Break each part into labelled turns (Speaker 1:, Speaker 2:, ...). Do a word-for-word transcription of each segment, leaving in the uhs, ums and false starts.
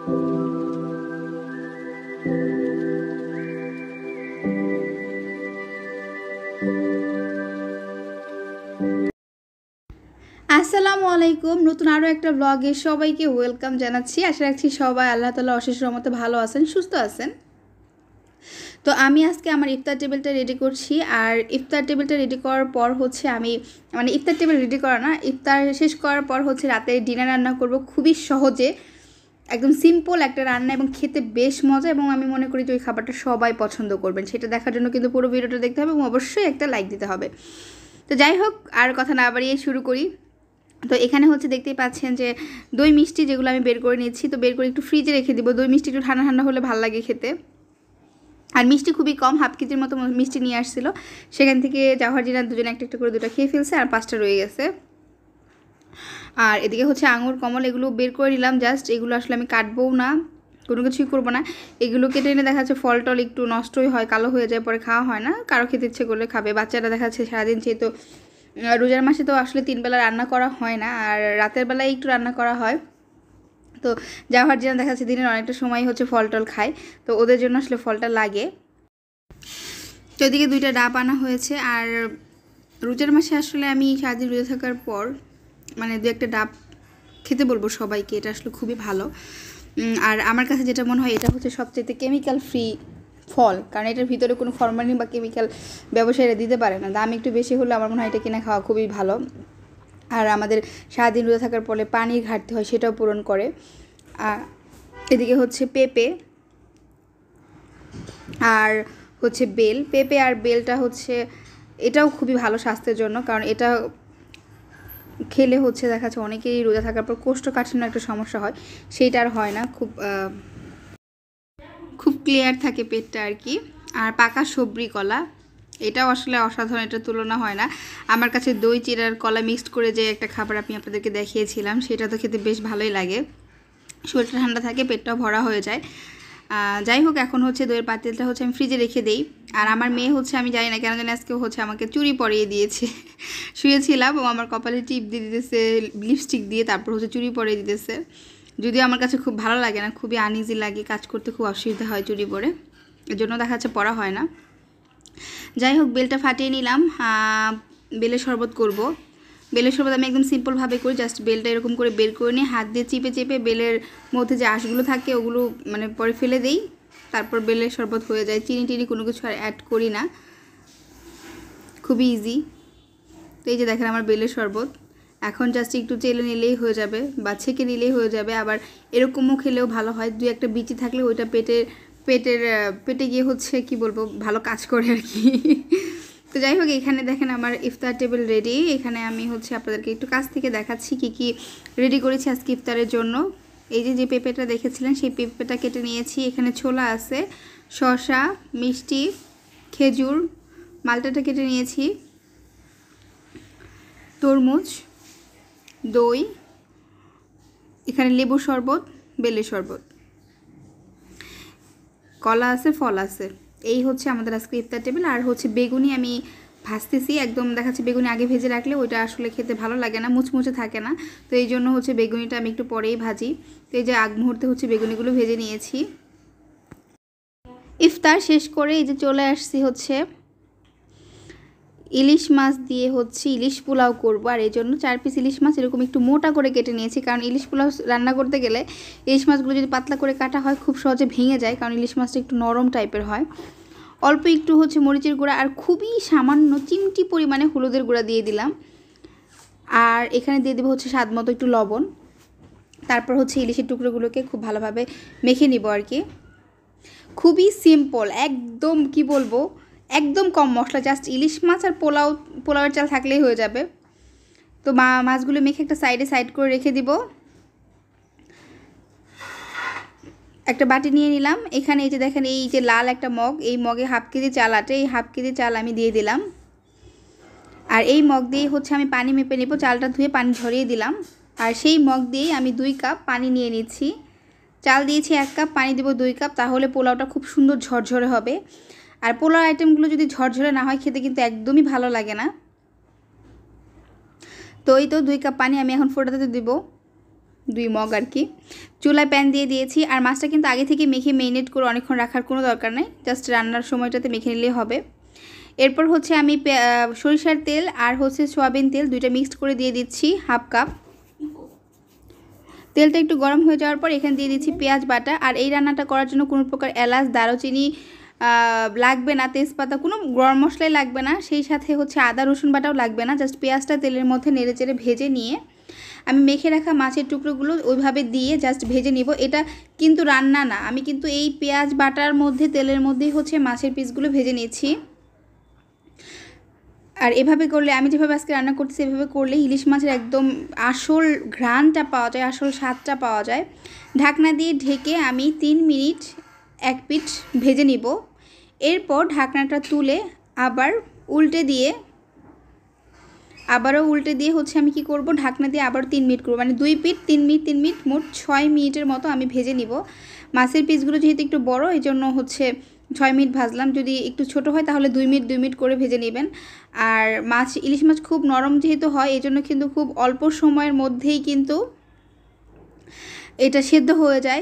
Speaker 1: আসসালামু আলাইকুম। নতুন আরও একটা ব্লগে সবাইকে ওয়েলকাম জানাচ্ছি। আশা রাখছি সবাই আল্লাহ তাআলা অশেষ রহমতে ভালো আছেন, সুস্থ আছেন। তো আমি আজকে আমার ইফতার টেবিলটা রেডি করছি। আর ইফতার টেবিলটা রেডি করার পর হচ্ছে আমি মানে ইফতার টেবিল রেডি করা না, ইফতার শেষ করার পর হচ্ছে রাতে ডিনার রান্না করব খুবই সহজে, একদম সিম্পল একটা রান্না এবং খেতে বেশ মজা। এবং আমি মনে করি যে ওই খাবারটা সবাই পছন্দ করবেন। সেটা দেখার জন্য কিন্তু পুরো ভিডিওটা দেখতে হবে এবং অবশ্যই একটা লাইক দিতে হবে। তো যাই হোক, আর কথা না বাড়িয়ে শুরু করি। তো এখানে হচ্ছে দেখতেই পাচ্ছেন যে দই মিষ্টি যেগুলো আমি বের করে নিয়েছি। তো বের করে একটু ফ্রিজে রেখে দিব। দই মিষ্টি একটু ঠান্ডা ঠান্ডা হলে ভালো লাগে খেতে। আর মিষ্টি খুবই কম, হাফ কেজির মতো মিষ্টি নিয়ে আসছিল। সেখান থেকে জাওহার জিনার দুজনে একটা একটা করে দুটো খেয়ে ফেলছে, আর পাঁচটা রয়ে গেছে। আর এদিকে হচ্ছে আঙুর, কমল এগুলো বের করে নিলাম জাস্ট। এগুলো আসলে আমি কাটবও না, কোনো কিছুই করবো না। এগুলো কেটে এনে দেখা যাচ্ছে ফল টল একটু নষ্টই হয়, কালো হয়ে যায়, পরে খাওয়া হয় না। কারো খেতে ইচ্ছে করলে খাবে। বাচ্চারা দেখা যাচ্ছে সারাদিন চেয়ে, তো রোজার মাসে তো আসলে তিন বেলা রান্না করা হয় না, আর রাতের বেলায় একটু রান্না করা হয়। তো জাওহার জিনা দেখা যাচ্ছে দিনের অনেকটা সময় হচ্ছে ফল টল খায়, তো ওদের জন্য আসলে ফলটা লাগে। তো এদিকে দুইটা ডাব আনা হয়েছে। আর রোজার মাসে আসলে আমি সারাদিন রোজা থাকার পর মানে দু একটা ডাব খেতে বলবো সবাইকে, এটা আসলে খুবই ভালো। আর আমার কাছে যেটা মনে হয় এটা হচ্ছে সবচেয়ে কেমিক্যাল ফ্রি ফল, কারণ এটার ভিতরে কোনো ফরমালিন বা কেমিক্যাল ব্যবসায়ীরা দিতে পারে না। দাম একটু বেশি হলে আমার মনে হয় এটা কিনে খাওয়া খুবই ভালো। আর আমাদের সারাদিন রোজা থাকার ফলে পানির ঘাটতি হয়, সেটাও পূরণ করে। আর এদিকে হচ্ছে পেঁপে আর হচ্ছে বেল। পেঁপে আর বেলটা হচ্ছে এটাও খুবই ভালো স্বাস্থ্যের জন্য, কারণ এটা খেলে হচ্ছে দেখা যাচ্ছে অনেকেরই রোজা থাকার পর কোষ্ঠকাঠিন্য একটা সমস্যা হয়, সেইটা আর হয় না, খুব খুব ক্লিয়ার থাকে পেটটা আর কি। আর পাকা সবরি কলা, এটাও আসলে অসাধারণ, এটা তুলনা হয় না। আমার কাছে দই চিড়ার কলা মিক্সড করে যে একটা খাবার আমি আপনাদেরকে দেখিয়েছিলাম, সেটা তো খেতে বেশ ভালোই লাগে। শরীরটা ঠান্ডা থাকে, পেটটাও ভরা হয়ে যায়। যাই হোক, এখন হচ্ছে দইয়ের পাতিলটা হচ্ছে আমি ফ্রিজে রেখে দিই। আর আমার মেয়ে হচ্ছে আমি জানি না কেন জানি আজকে হচ্ছে আমাকে চুড়ি পরিয়ে দিয়েছে। শুয়েছিলাম ও আমার কপালে টিপ দিয়ে দিতেছে লিপস্টিক দিয়ে, তারপর হচ্ছে চুড়ি পরিয়ে দিতেছে। যদিও আমার কাছে খুব ভালো লাগে না, খুবই আনইজি লাগে, কাজ করতে খুব অসুবিধা হয় চুড়ি পরে, এর জন্য দেখা যাচ্ছে পরা হয় না। যাই হোক, বেলটা ফাটিয়ে নিলাম। বেলের শরবত করব। বেলের শরবত আমি একদম সিম্পলভাবে করি, জাস্ট বেলটা এরকম করে বের করে নিয়ে হাত দিয়ে চিপে চেপে বেলের মধ্যে যে আঁশগুলো থাকে ওগুলো মানে পরে ফেলে দিই, তারপর বেলের শরবত হয়ে যায়। চিনি টিনি কোনো কিছু আর অ্যাড করি না, খুবই ইজি। তো এই যে দেখেন আমার বেলের শরবত, এখন জাস্ট একটু চেলে নিলেই হয়ে যাবে বা ছেঁকে নিলেই হয়ে যাবে। আবার এরকমও খেলেও ভালো হয়, দুই একটা বিচি থাকলে ওইটা পেটের পেটের পেটে গিয়ে হচ্ছে কি বলবো ভালো কাজ করে আর কি। তো যাই হোক, এখানে দেখেন আমার ইফতার টেবিল রেডি। এখানে আমি হচ্ছে আপনাদেরকে একটু কাছ থেকে দেখাচ্ছি কি কি রেডি করেছি আজকে ইফতারের জন্য। এই যে যে পেঁপেটা দেখেছিলেন সেই পেঁপেটা কেটে নিয়েছি। এখানে ছোলা আছে, শসা, মিষ্টি, খেজুর, মালটাটা কেটে নিয়েছি, তরমুজ, দই, এখানে লেবু শরবত, বেলের শরবত, কলা আছে, ফল আছে। এই হচ্ছে আমাদের আজকে ইফতার টেবিল। আর হচ্ছে বেগুনি আমি ভাজতেছি, একদম দেখাচ্ছি বেগুনি আগে ভেজে রাখলে ওইটা আসলে খেতে ভালো লাগে না, মুচমুচে থাকে না। তো এই জন্য হচ্ছে বেগুনিটা আমি একটু পরেই ভাজি। তো এই যে আগ মুহূর্তে হচ্ছে বেগুনিগুলো ভেজে নিয়েছি। ইফতার শেষ করে এই যে চলে আসছি হচ্ছে ইলিশ মাছ দিয়ে হচ্ছে ইলিশ পোলাও করবো। আর এই জন্য চার পিস ইলিশ মাছ এরকম একটু মোটা করে কেটে নিয়েছি, কারণ ইলিশ পোলাও রান্না করতে গেলে ইলিশ মাছগুলো যদি পাতলা করে কাটা হয় খুব সহজে ভেঙে যায়, কারণ ইলিশ মাছটা একটু নরম টাইপের হয়। অল্প একটু হচ্ছে মরিচের গুঁড়া আর খুবই সামান্য চিমটি পরিমাণে হলুদের গুঁড়া দিয়ে দিলাম। আর এখানে দিয়ে দেবো হচ্ছে স্বাদ মতো একটু লবণ। তারপর হচ্ছে ইলিশের টুকরোগুলোকে খুব ভালোভাবে মেখে নিব আর কি। খুবই সিম্পল, একদম কি বলবো একদম কম মশলা, জাস্ট ইলিশ মাছ আর পোলাও পোলাওয়ের চাল থাকলেই হয়ে যাবে। তো মা মাছগুলো মেখে একটা সাইডে সাইড করে রেখে দিব। একটা বাটি নিয়ে নিলাম। এখানে এই যে দেখেন এই যে লাল একটা মগ, এই মগে হাফ কেজি চাল আটে, এই হাফ কেজি চাল আমি দিয়ে দিলাম। আর এই মগ দিয়ে হচ্ছে আমি পানি মেপে নেব, চালটা ধুয়ে পানি ঝরিয়ে দিলাম। আর সেই মগ দিয়েই আমি দুই কাপ পানি নিয়ে নিচ্ছি। চাল দিয়েছি এক কাপ, পানি দেবো দুই কাপ, তাহলে পোলাওটা খুব সুন্দর ঝরঝরে হবে। আর পোলাও আইটেমগুলো যদি ঝরঝরে না হয় খেতে কিন্তু একদমই ভালো লাগে না। তো এই তো দুই কাপ পানি আমি এখন ফোটাতে দিব। দুই মগ আর কি। চুলায় প্যান দিয়ে দিয়েছি। আর মাছটা কিন্তু আগে থেকে মেখে মেরিনেট করে অনেকক্ষণ রাখার কোনো দরকার নেই, জাস্ট রান্নার সময়টাতে মেখে নিলেই হবে। এরপর হচ্ছে আমি সরিষার তেল আর হচ্ছে সয়াবিন তেল দুইটা মিক্সড করে দিয়ে দিচ্ছি হাফ কাপ। তেলটা একটু গরম হয়ে যাওয়ার পর এখানে দিয়ে দিচ্ছি পেঁয়াজ বাটা। আর এই রান্নাটা করার জন্য কোনো প্রকার এলাচ দারুচিনি লাগবে না, তেজপাতা কোনো গরম মশলাই লাগবে না, সেই সাথে হচ্ছে আদা রসুন বাটাও লাগবে না। জাস্ট পেঁয়াজটা তেলের মধ্যে নেড়ে চেড়ে ভেজে নিয়ে আমি মেখে রাখা মাছের টুকরোগুলো ওইভাবে দিয়ে জাস্ট ভেজে নিব। এটা কিন্তু রান্না না, আমি কিন্তু এই পেঁয়াজ বাটার মধ্যে তেলের মধ্যেই হচ্ছে মাছের পিসগুলো ভেজে নিচ্ছি। আর এভাবে করলে, আমি যেভাবে আজকে রান্না করতেছি এভাবে করলে ইলিশ মাছের একদম আসল ঘ্রাণটা পাওয়া যায়, আসল স্বাদটা পাওয়া যায়। ঢাকনা দিয়ে ঢেকে আমি তিন মিনিট এক পিঠ ভেজে নিব। এরপর ঢাকনাটা তুলে আবার উল্টে দিয়ে আবারও উল্টে দিয়ে হচ্ছে আমি কি করব, ঢাকনা দিয়ে আবার তিন মিনিট করব, মানে দুই পিঠ তিন মিনিট তিন মিনিট মোট ছয় মিনিটের মতো আমি ভেজে নিব। মাছের পিসগুলো যেহেতু একটু বড় এই জন্য হচ্ছে ছয় মিনিট ভাজলাম, যদি একটু ছোট হয় তাহলে দুই মিনিট দুই মিনিট করে ভেজে নেবেন। আর মাছ ইলিশ মাছ খুব নরম যেহেতু হয় এই জন্য কিন্তু খুব অল্প সময়ের মধ্যেই কিন্তু এটা সেদ্ধ হয়ে যায়।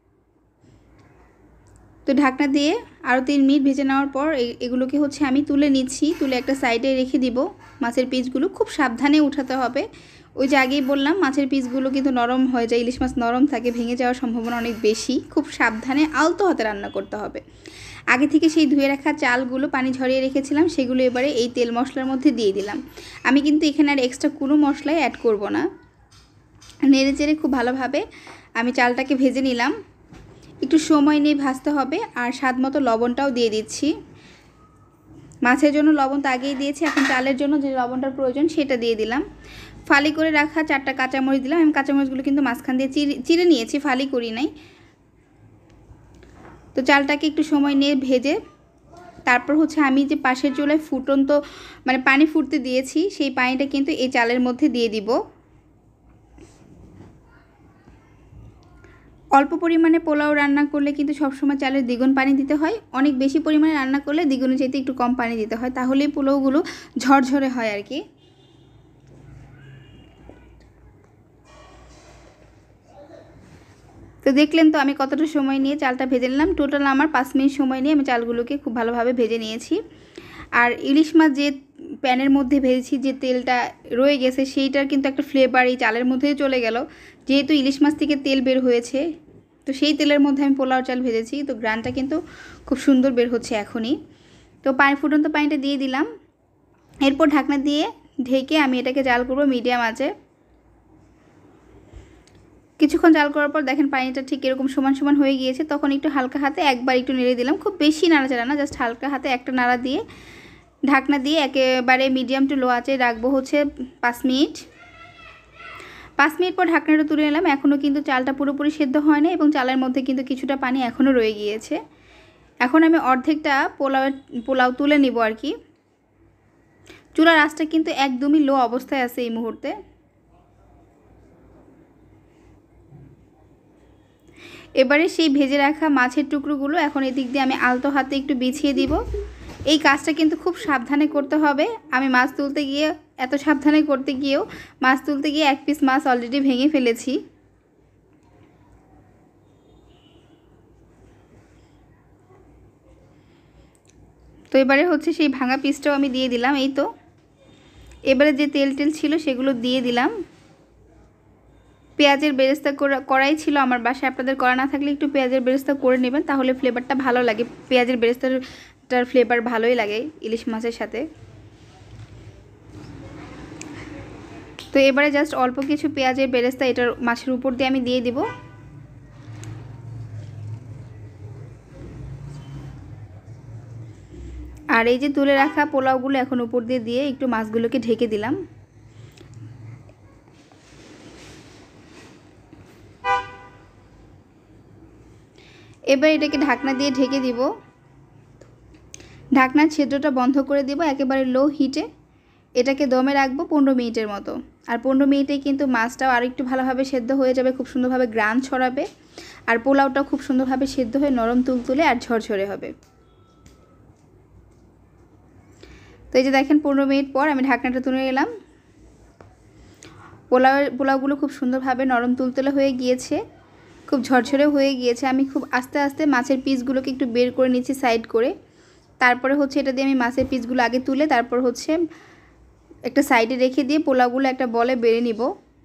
Speaker 1: তো ঢাকনা দিয়ে আরও তিন মিনিট ভেজে নেওয়ার পর এগুলোকে হচ্ছে আমি তুলে নিচ্ছি, তুলে একটা সাইডে রেখে দিব। মাছের পিসগুলো খুব সাবধানে উঠাতে হবে, ওই যে আগেই বললাম মাছের পিসগুলো কিন্তু নরম হয়ে যায়, ইলিশ মাছ নরম থাকে, ভেঙে যাওয়ার সম্ভাবনা অনেক বেশি। খুব সাবধানে আলতো হাতে রান্না করতে হবে। আগে থেকে সেই ধুয়ে রাখা চালগুলো পানি ঝরিয়ে রেখেছিলাম সেগুলো এবারে এই তেল মশলার মধ্যে দিয়ে দিলাম। আমি কিন্তু এখানে আর এক্সট্রা কোনো মশলাই অ্যাড করব না। নেড়ে চেড়ে খুব ভালোভাবে আমি চালটাকে ভেজে নিলাম। একটু সময় নিয়ে ভাজতে হবে। আর স্বাদ মতো লবণটাও দিয়ে দিচ্ছি। মাছের জন্য লবণ তো আগেই দিয়েছি, এখন চালের জন্য যে লবণটার প্রয়োজন সেটা দিয়ে দিলাম। ফালি করে রাখা চারটা কাঁচামরিচ দিলাম। আমি কাঁচামরিচগুলো কিন্তু মাঝখান দিয়ে চিড়ে চিড়ে নিয়েছি, ফালি করি নাই। তো চালটাকে একটু সময় নিয়ে ভেজে তারপর হচ্ছে আমি যে পাশের চুলায় ফুটন্ত মানে পানি ফুটতে দিয়েছি সেই পানিটা কিন্তু এই চালের মধ্যে দিয়ে দিব। অল্প পরিমাণে পোলাও রান্না করলে কিন্তু সবসময় চালের দ্বিগুণ পানি দিতে হয়, অনেক বেশি পরিমাণে রান্না করলে দ্বিগুণের চাইতে একটু কম পানি দিতে হয়, তাহলেই পোলাওগুলো ঝরঝরে হয় আর কি। তো দেখলেন তো আমি কতটা সময় নিয়ে চালটা ভেজে নিলাম। টোটাল আমার পাঁচ মিনিট সময় নিয়ে আমি চালগুলোকে খুব ভালোভাবে ভেজে নিয়েছি। আর ইলিশ মাছ যে প্যানের মধ্যে ভেজেছি যে তেলটা রয়ে গেছে সেইটার কিন্তু একটা ফ্লেভার এই চালের মধ্যেই চলে গেল, যেহেতু ইলিশ মাছ থেকে তেল বের হয়েছে। তো সেই তেলের মধ্যে আমি পোলাও চাল ভেজেছি, তো গ্রানটা কিন্তু খুব সুন্দর বের হচ্ছে এখনই। তো পানি ফুটন্ত পানিটা দিয়ে দিলাম। এরপর ঢাকনা দিয়ে ঢেকে আমি এটাকে জাল করব মিডিয়াম আঁচে। কিছুক্ষণ জাল করার পর দেখেন পানিটা ঠিক এরকম সমান সমান হয়ে গিয়েছে, তখন একটু হালকা হাতে একবার একটু নেড়ে দিলাম, খুব বেশি নাড়াচাড়া না, জাস্ট হালকা হাতে একটা নাড়া দিয়ে ঢাকনা দিয়ে একেবারে মিডিয়াম টু লো আঁচে রাখবো হচ্ছে পাঁচ মিনিট। পাঁচ মিনিট পর ঢাকনাটা তুলে নিলাম। এখনও কিন্তু চালটা পুরোপুরি সেদ্ধ হয় না এবং চালের মধ্যে কিন্তু কিছুটা পানি এখনও রয়ে গিয়েছে। এখন আমি অর্ধেকটা পোলাও পোলাও তুলে নিব আর কি। চুলার আঁচটা কিন্তু একদমই লো অবস্থায় আছে এই মুহূর্তে। এবারে সেই ভেজে রাখা মাছের টুকরোগুলো এখন এদিক দিয়ে আমি আলতো হাতে একটু বিছিয়ে দিব। এই কাজটা কিন্তু খুব সাবধানে করতে হবে। আমি মাছ তুলতে গিয়ে এত সাবধানে করতে গিয়েও মাছ তুলতে গিয়ে এক পিস মাছ অলরেডি ভেঙে ফেলেছি। তো এবারে হচ্ছে সেই ভাঙা পিসটাও আমি দিয়ে দিলাম। এই তো এবারে যে তেল টেল ছিল সেগুলো দিয়ে দিলাম। পেঁয়াজের বেরেস্তা করাই ছিল আমার বাসায়, আপনাদের করা না থাকলে একটু পেঁয়াজের বেরেস্তা করে নেবেন, তাহলে ফ্লেভারটা ভালো লাগে। পেঁয়াজের বেরেস্তাটার ফ্লেভার ভালোই লাগে ইলিশ মাছের সাথে। তো এবারে জাস্ট অল্প কিছু পেঁয়াজের বেরেস্তা এটার মাছের উপর দিয়ে আমি দিয়ে দিব। আর এই যে তুলে রাখা পোলাওগুলো এখন উপর দিয়ে দিয়ে একটু মাছগুলোকে ঢেকে দিলাম। এবার এটাকে ঢাকনা দিয়ে ঢেকে দিব। ঢাকনার ছিদ্রটা বন্ধ করে দিব একেবারে লো হিটে। এটাকে দমে রাখবো পনেরো মিনিটের মতো। আর পনেরো মিনিটে কিন্তু মাছটাও আর একটু ভালোভাবে সেদ্ধ হয়ে যাবে, খুব সুন্দরভাবে গ্রান ছড়াবে। আর পোলাওটাও খুব সুন্দরভাবে সেদ্ধ হয়ে নরম তুলতুলে আর ঝরঝরে হবে। তো এই যে দেখেন পনেরো মিনিট পর আমি ঢাকনাটা তুলে এলাম। পোলাওয়ের পোলাওগুলো খুব সুন্দরভাবে নরম তুলতুলে হয়ে গিয়েছে, খুব ঝরঝরে হয়ে গিয়েছে। আমি খুব আস্তে আস্তে মাছের পিসগুলোকে একটু বের করে নিচ্ছি সাইড করে। তারপরে হচ্ছে এটা দিয়ে আমি মাছের পিসগুলো আগে তুলে তারপর হচ্ছে একটা সাইডে রেখে দিয়ে পোলাওগুলো একটা বলে বেড়ে নিব।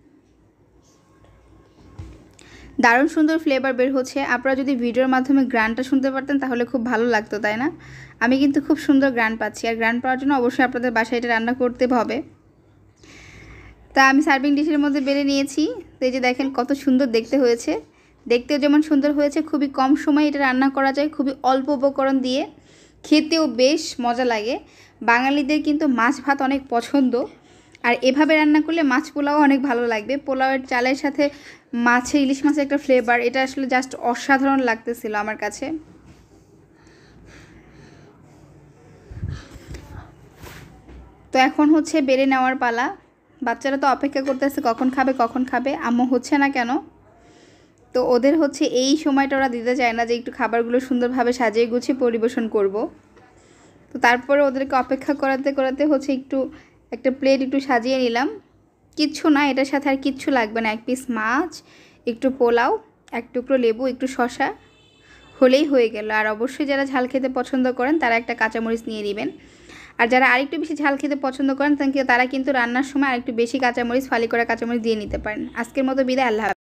Speaker 1: দারুণ সুন্দর ফ্লেভার বের হচ্ছে। আপনারা যদি ভিডিওর মাধ্যমে গ্রানটা শুনতে পারতেন তাহলে খুব ভালো লাগতো, তাই না? আমি কিন্তু খুব সুন্দর গ্রান পাচ্ছি, আর গ্রান পাওয়ার জন্য অবশ্যই আপনাদের বাসায় এটা রান্না করতে হবে। তা আমি সার্ভিং ডিশের মধ্যে বেড়ে নিয়েছি। তো এই যে দেখেন কত সুন্দর দেখতে হয়েছে। দেখতেও যেমন সুন্দর হয়েছে, খুবই কম সময়ে এটা রান্না করা যায়, খুবই অল্প উপকরণ দিয়ে, খেতেও বেশ মজা লাগে। বাঙালিদের কিন্তু মাছ ভাত অনেক পছন্দ, আর এভাবে রান্না করলে মাছ পোলাও অনেক ভালো লাগবে। পোলাওয়ের চালের সাথে মাছে ইলিশ মাছের একটা ফ্লেভার, এটা আসলে জাস্ট অসাধারণ লাগতেছিল আমার কাছে। তো এখন হচ্ছে বেড়ে নেওয়ার পালা। বাচ্চারা তো অপেক্ষা করতেছে কখন খাবে কখন খাবে, আম্মু হচ্ছে না কেন। তো ওদের হচ্ছে এই সময়টা ওরা দিতে চায় না যে একটু খাবারগুলো সুন্দরভাবে সাজিয়ে গুছিয়ে পরিবেশন করব। তো তারপরে ওদেরকে অপেক্ষা করাতে করাতে হচ্ছে একটু একটা প্লেট একটু সাজিয়ে নিলাম। কিচ্ছু না, এটার সাথে আর কিচ্ছু লাগবে না, এক পিস মাছ, একটু পোলাও, এক টুকরো লেবু, একটু শসা হলেই হয়ে গেল। আর অবশ্যই যারা ঝাল খেতে পছন্দ করেন তারা একটা কাঁচামরিচ নিয়ে নেবেন, আর যারা আরেকটু বেশি ঝাল খেতে পছন্দ করেন তারা কিন্তু রান্নার সময় আরেকটু বেশি কাঁচামরিচ, ফালি করা কাঁচামরিচ দিয়ে নিতে পারেন। আজকের মতো বিদায়, আল্লাহ।